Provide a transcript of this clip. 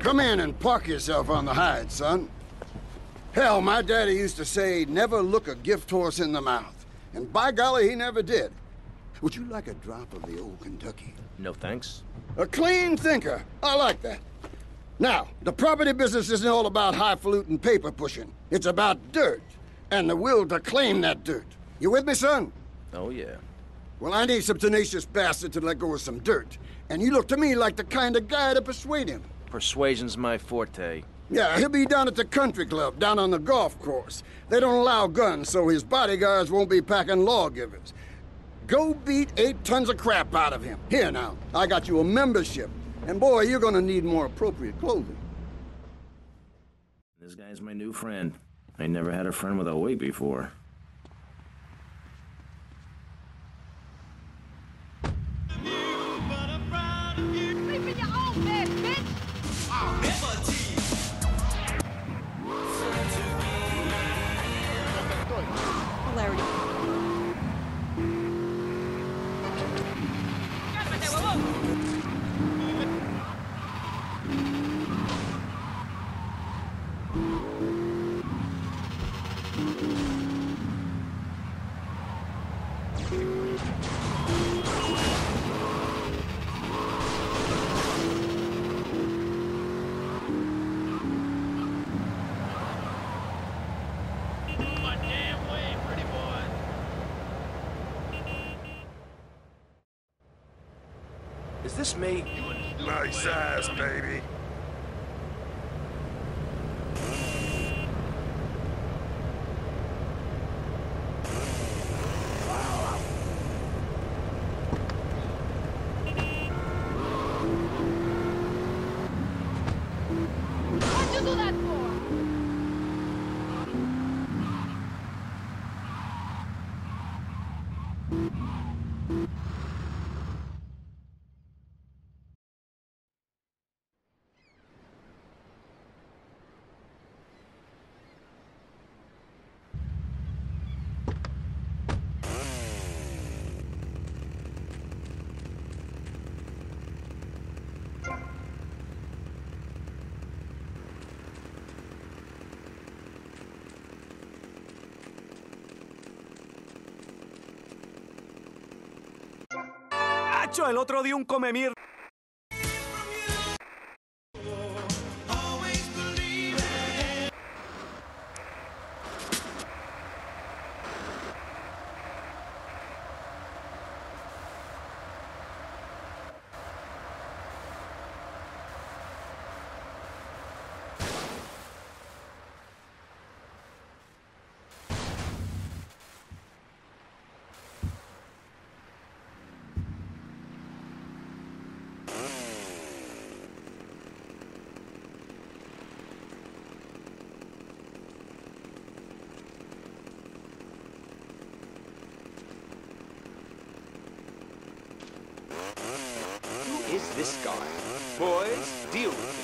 Come in and park yourself on the hide, son. Hell, my daddy used to say, never look a gift horse in the mouth. And by golly, he never did. Would you like a drop of the old Kentucky? No thanks. A clean thinker. I like that. Now, the property business isn't all about highfalutin paper pushing. It's about dirt, and the will to claim that dirt. You with me, son? Oh, yeah. Well, I need some tenacious bastard to let go of some dirt. And you look to me like the kind of guy to persuade him. Persuasion's my forte. Yeah, he'll be down at the country club, down on the golf course. They don't allow guns, so his bodyguards won't be packing lawgivers. Go beat 8 tons of crap out of him. Here now, I got you a membership. And boy, you're gonna need more appropriate clothing. This guy's my new friend. I never had a friend with a weight before. Sleeping your own bed, bitch! Hilarity. ¡Cálmate, huevón! Is this me? Nice ass, baby. What'd you do that for? ¡Acho! El otro día un come mierda. Who is this guy? Boys, deal with him.